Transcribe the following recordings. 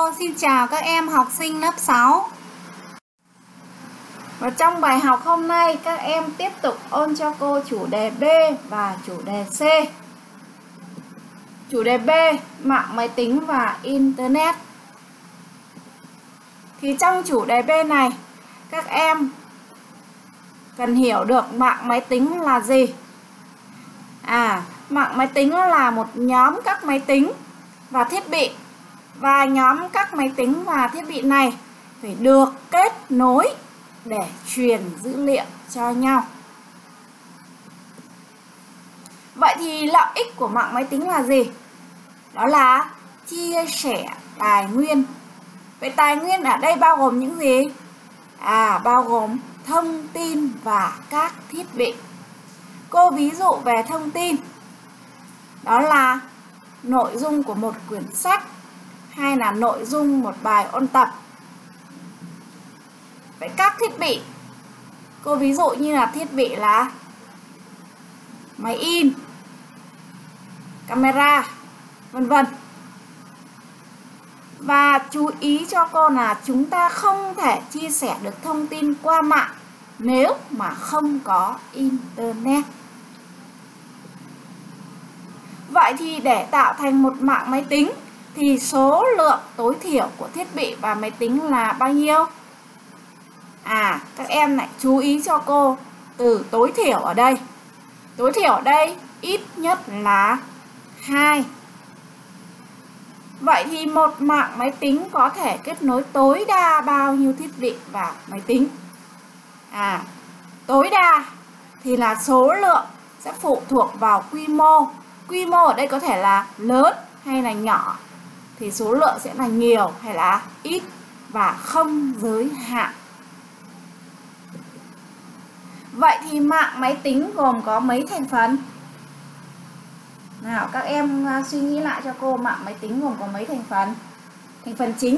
cô, xin chào các em học sinh lớp 6. Và trong bài học hôm nay các em tiếp tục ôn cho cô chủ đề B và chủ đề C. Chủ đề B, mạng máy tính và Internet. Thì trong chủ đề B này, các em cần hiểu được mạng máy tính là gì. Mạng máy tính là một nhóm các máy tính và thiết bị. Và nhóm các máy tính và thiết bị này phải được kết nối để truyền dữ liệu cho nhau. Vậy thì lợi ích của mạng máy tính là gì? Đó là chia sẻ tài nguyên. Vậy tài nguyên ở đây bao gồm những gì? Bao gồm thông tin và các thiết bị. Cô ví dụ về thông tin. Đó là nội dung của một quyển sách hay là nội dung một bài ôn tập. Vậy các thiết bị, cô ví dụ như là thiết bị là máy in, camera, vân vân. Và chú ý cho cô là chúng ta không thể chia sẻ được thông tin qua mạng nếu mà không có Internet. Vậy thì để tạo thành một mạng máy tính thì số lượng tối thiểu của thiết bị và máy tính là bao nhiêu? Các em lại chú ý cho cô từ tối thiểu ở đây. Tối thiểu ở đây ít nhất là 2. Vậy thì một mạng máy tính có thể kết nối tối đa bao nhiêu thiết bị và máy tính? Tối đa thì là số lượng sẽ phụ thuộc vào quy mô. Quy mô ở đây có thể là lớn hay là nhỏ, thì số lượng sẽ là nhiều hay là ít và không giới hạn. Vậy thì mạng máy tính gồm có mấy thành phần? Nào các em suy nghĩ lại cho cô, mạng máy tính gồm có mấy thành phần? Thành phần chính.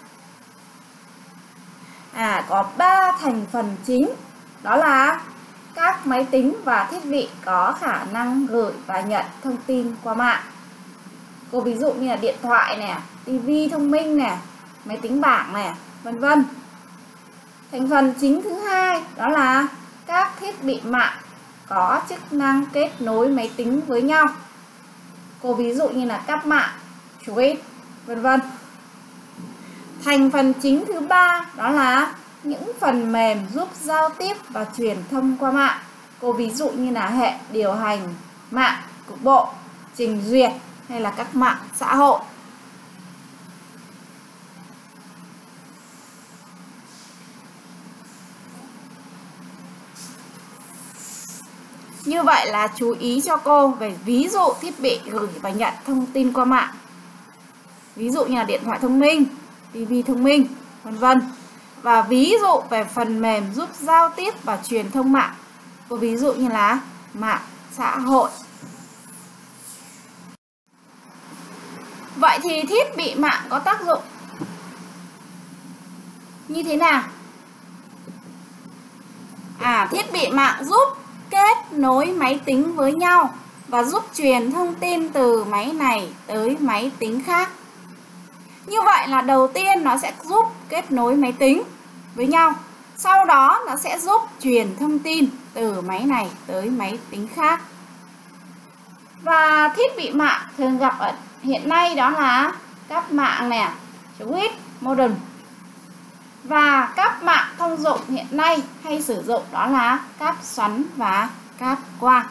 Có 3 thành phần chính. Đó là các máy tính và thiết bị có khả năng gửi và nhận thông tin qua mạng. Cô ví dụ như là điện thoại nè, tivi thông minh nè, máy tính bảng nè, vân vân. Thành phần chính thứ hai đó là các thiết bị mạng có chức năng kết nối máy tính với nhau. Cô ví dụ như là cáp mạng, switch, vân vân. Thành phần chính thứ ba đó là những phần mềm giúp giao tiếp và truyền thông qua mạng. Cô ví dụ như là hệ điều hành mạng cục bộ, trình duyệt hay là các mạng xã hội. Như vậy là chú ý cho cô về ví dụ thiết bị gửi và nhận thông tin qua mạng. Ví dụ như là điện thoại thông minh, tivi thông minh, vân vân. Và ví dụ về phần mềm giúp giao tiếp và truyền thông mạng. Cô ví dụ như là mạng xã hội. Vậy thì thiết bị mạng có tác dụng như thế nào? Thiết bị mạng giúp kết nối máy tính với nhau và giúp truyền thông tin từ máy này tới máy tính khác. Như vậy là đầu tiên nó sẽ giúp kết nối máy tính với nhau. Sau đó nó sẽ giúp truyền thông tin từ máy này tới máy tính khác. Và thiết bị mạng thường gặp ở hiện nay đó là cáp mạng nè, switch, modem. Và cáp mạng thông dụng hiện nay hay sử dụng đó là cáp xoắn và cáp quang.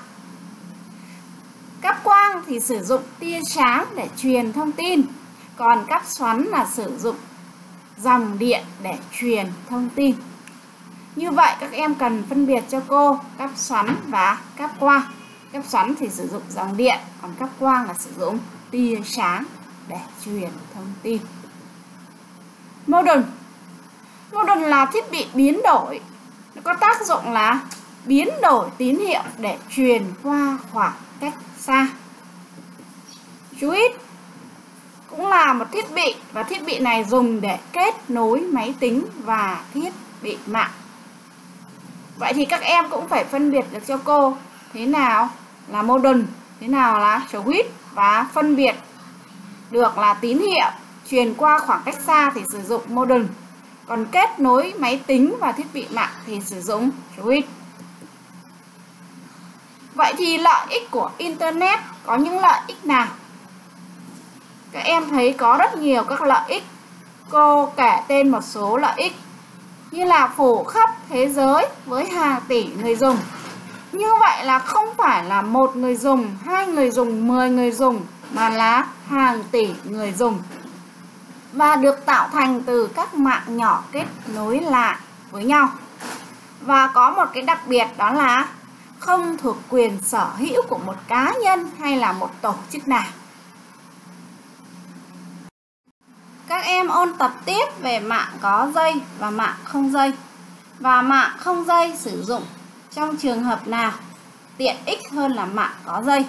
Cáp quang thì sử dụng tia sáng để truyền thông tin, còn cáp xoắn là sử dụng dòng điện để truyền thông tin. Như vậy các em cần phân biệt cho cô cáp xoắn và cáp quang. Cáp xoắn thì sử dụng dòng điện, còn cáp quang là sử dụng tia sáng để truyền thông tin. Modem. Modem là thiết bị biến đổi. Nó có tác dụng là biến đổi tín hiệu để truyền qua khoảng cách xa. Switch cũng là một thiết bị, và thiết bị này dùng để kết nối máy tính và thiết bị mạng. Vậy thì các em cũng phải phân biệt được cho cô thế nào là modem, thế nào là switch, và phân biệt được là tín hiệu truyền qua khoảng cách xa thì sử dụng modem. Còn kết nối máy tính và thiết bị mạng thì sử dụng switch. Vậy thì lợi ích của Internet có những lợi ích nào? Các em thấy có rất nhiều các lợi ích. Cô kể tên một số lợi ích như là phủ khắp thế giới với hàng tỷ người dùng. Như vậy là không phải là một người dùng, 2 người dùng, 10 người dùng, mà là hàng tỷ người dùng. Và được tạo thành từ các mạng nhỏ kết nối lại với nhau. Và có một cái đặc biệt đó là không thuộc quyền sở hữu của một cá nhân hay là một tổ chức nào. Các em ôn tập tiếp về mạng có dây và mạng không dây. Và mạng không dây sử dụng trong trường hợp nào tiện ích hơn là mạng có dây.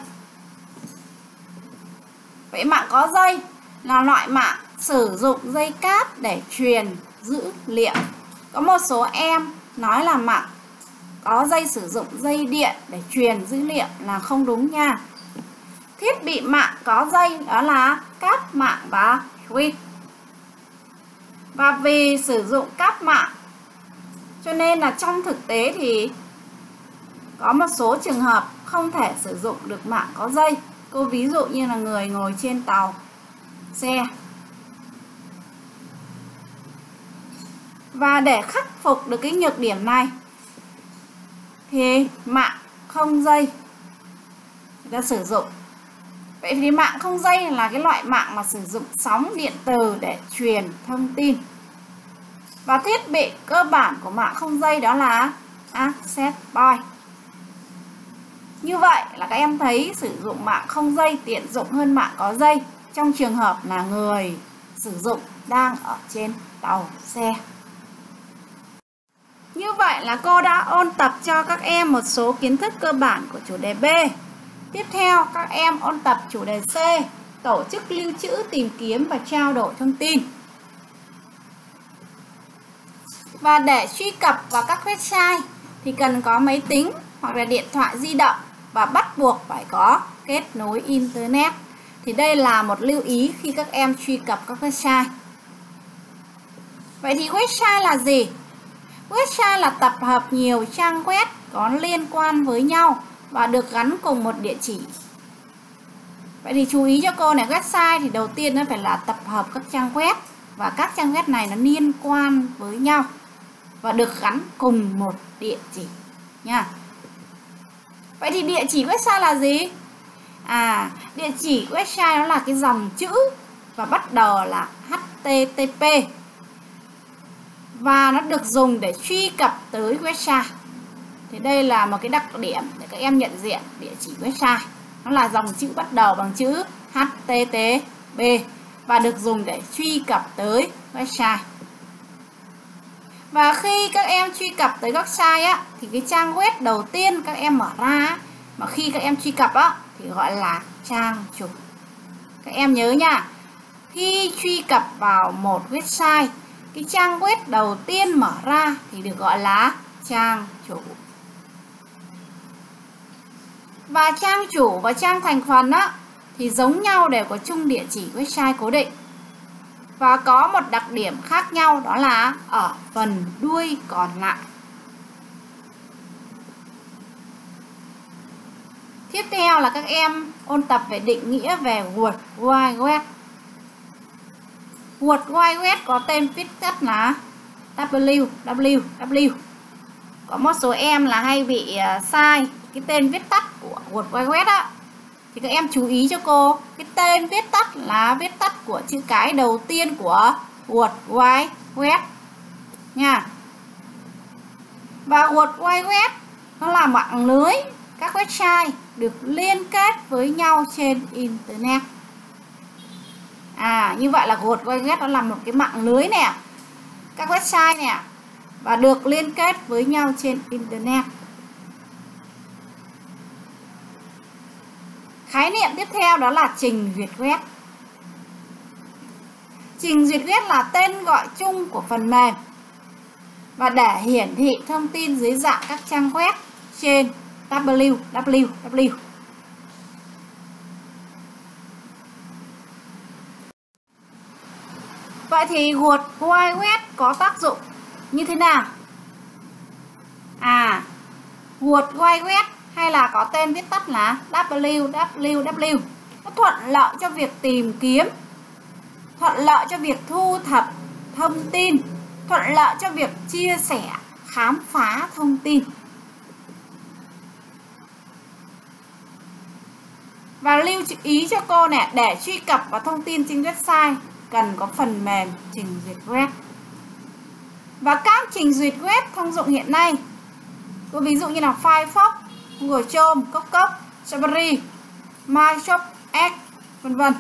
Vậy mạng có dây là loại mạng sử dụng dây cáp để truyền dữ liệu. Có một số em nói là mạng có dây sử dụng dây điện để truyền dữ liệu là không đúng nha. Thiết bị mạng có dây đó là cáp mạng và switch. Và vì sử dụng cáp mạng cho nên là trong thực tế thì có một số trường hợp không thể sử dụng được mạng có dây. Cô ví dụ như là người ngồi trên tàu, xe. Và để khắc phục được cái nhược điểm này thì mạng không dây người ta sử dụng. Vậy thì mạng không dây là cái loại mạng mà sử dụng sóng điện từ để truyền thông tin. Và thiết bị cơ bản của mạng không dây đó là access point. Như vậy là các em thấy sử dụng mạng không dây tiện dụng hơn mạng có dây trong trường hợp là người sử dụng đang ở trên tàu xe. Như vậy là cô đã ôn tập cho các em một số kiến thức cơ bản của chủ đề B. Tiếp theo các em ôn tập chủ đề C, tổ chức lưu trữ, tìm kiếm và trao đổi thông tin. Và để truy cập vào các website thì cần có máy tính hoặc là điện thoại di động và bắt buộc phải có kết nối Internet. Thì đây là một lưu ý khi các em truy cập các website. Vậy thì website là gì? Website là tập hợp nhiều trang web có liên quan với nhau và được gắn cùng một địa chỉ. Vậy thì chú ý cho cô này, website thì đầu tiên nó phải là tập hợp các trang web và các trang web này nó liên quan với nhau và được gắn cùng một địa chỉ nha. Vậy thì địa chỉ website là gì? Địa chỉ website nó là cái dòng chữ và bắt đầu là HTTP. Và nó được dùng để truy cập tới website. Thì đây là một cái đặc điểm để các em nhận diện địa chỉ website. Nó là dòng chữ bắt đầu bằng chữ HTTP và được dùng để truy cập tới website. Và khi các em truy cập tới website thì cái trang web đầu tiên các em mở ra mà khi các em truy cập thì gọi là trang chủ. Các em nhớ nha, khi truy cập vào một website, cái trang web đầu tiên mở ra thì được gọi là trang chủ. Và trang chủ và trang thành phần thì giống nhau, đều có chung địa chỉ website cố định. Và có một đặc điểm khác nhau đó là ở phần đuôi còn lại. Tiếp theo là các em ôn tập về định nghĩa về World Wide Web. World Wide Web có tên viết tắt là WWW. Có một số em là hay bị sai cái tên viết tắt của World Wide Web thì các em chú ý cho cô, cái tên viết tắt là viết tắt của chữ cái đầu tiên của World Wide Web nha. Và World Wide Web nó là mạng lưới các website được liên kết với nhau trên Internet. Như vậy là World Wide Web nó là một cái mạng lưới nè, các website nè, và được liên kết với nhau trên Internet. Khái niệm tiếp theo đó là trình duyệt web. Trình duyệt web là tên gọi chung của phần mềm và để hiển thị thông tin dưới dạng các trang web trên www. Vậy thì World Wide Web có tác dụng như thế nào? World Wide Web hay là có tên viết tắt là WWW, nó thuận lợi cho việc tìm kiếm, thuận lợi cho việc thu thập thông tin, thuận lợi cho việc chia sẻ, khám phá thông tin. Và lưu ý cho cô nè, để truy cập vào thông tin trên website cần có phần mềm trình duyệt web. Và các trình duyệt web thông dụng hiện nay, ví dụ như là Firefox, Google Chrome, Cốc, Safari, Microsoft Edge, vân vân.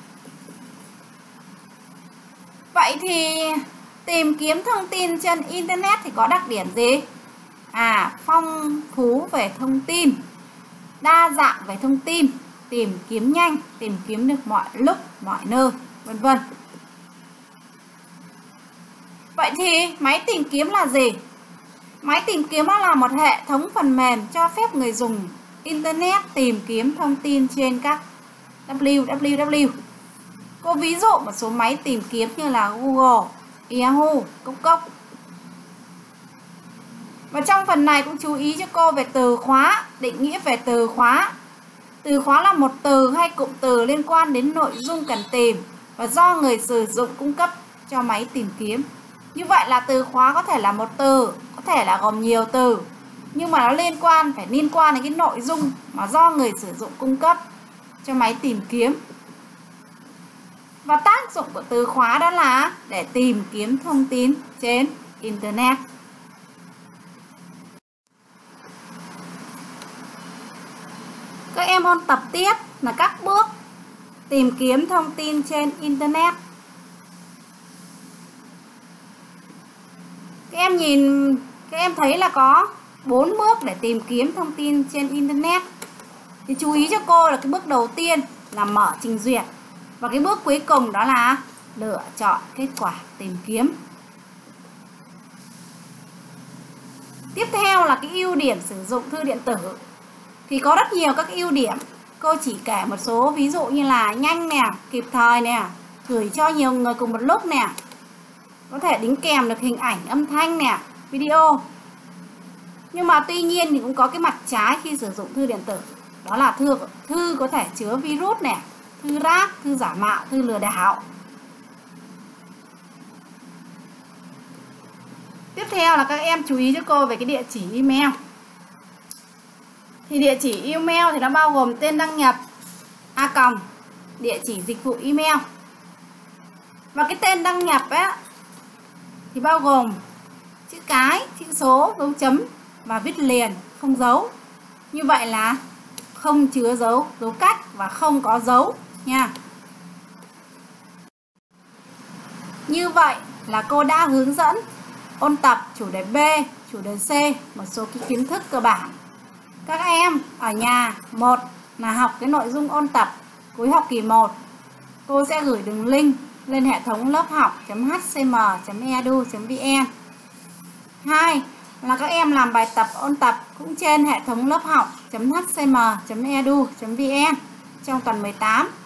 Vậy thì tìm kiếm thông tin trên Internet thì có đặc điểm gì? Phong phú về thông tin, đa dạng về thông tin, tìm kiếm nhanh, tìm kiếm được mọi lúc, mọi nơi, vân vân. Vậy thì máy tìm kiếm là gì? Máy tìm kiếm là một hệ thống phần mềm cho phép người dùng Internet tìm kiếm thông tin trên các www. Cô ví dụ một số máy tìm kiếm như là Google, Yahoo, Cốc. Và trong phần này cũng chú ý cho cô về từ khóa, định nghĩa về từ khóa. Từ khóa là một từ hay cụm từ liên quan đến nội dung cần tìm và do người sử dụng cung cấp cho máy tìm kiếm. Như vậy là từ khóa có thể là một từ, có thể là gồm nhiều từ, nhưng mà nó phải liên quan đến cái nội dung mà do người sử dụng cung cấp cho máy tìm kiếm. Và tác dụng của từ khóa đó là để tìm kiếm thông tin trên Internet. Các em ôn tập tiếp là các bước tìm kiếm thông tin trên Internet. Các em thấy là có 4 bước để tìm kiếm thông tin trên Internet. Thì chú ý cho cô là cái bước đầu tiên là mở trình duyệt. Và cái bước cuối cùng đó là lựa chọn kết quả tìm kiếm. Tiếp theo là cái ưu điểm sử dụng thư điện tử. Thì có rất nhiều các ưu điểm. Cô chỉ kể một số, ví dụ như là nhanh nè, kịp thời nè, gửi cho nhiều người cùng một lúc nè, có thể đính kèm được hình ảnh, âm thanh nè, video. Nhưng mà tuy nhiên thì cũng có cái mặt trái khi sử dụng thư điện tử. Đó là thư có thể chứa virus nè, thư rác, thư giả mạo, thư lừa đảo. Tiếp theo là các em chú ý cho cô về cái địa chỉ email. Thì địa chỉ email thì nó bao gồm tên đăng nhập, địa chỉ dịch vụ email. Và cái tên đăng nhập ấy thì bao gồm chữ cái, chữ số, dấu chấm và viết liền, không dấu. Như vậy là không chứa dấu cách và không có dấu nha. Như vậy là cô đã hướng dẫn ôn tập chủ đề B, chủ đề C, một số cái kiến thức cơ bản. Các em ở nhà, một là học cái nội dung ôn tập cuối học kỳ 1. Cô sẽ gửi đường link lên hệ thống lớp học.hcm.edu.vn. 2 là các em làm bài tập ôn tập cũng trên hệ thống lớp học.hcm.edu.vn trong tuần 18.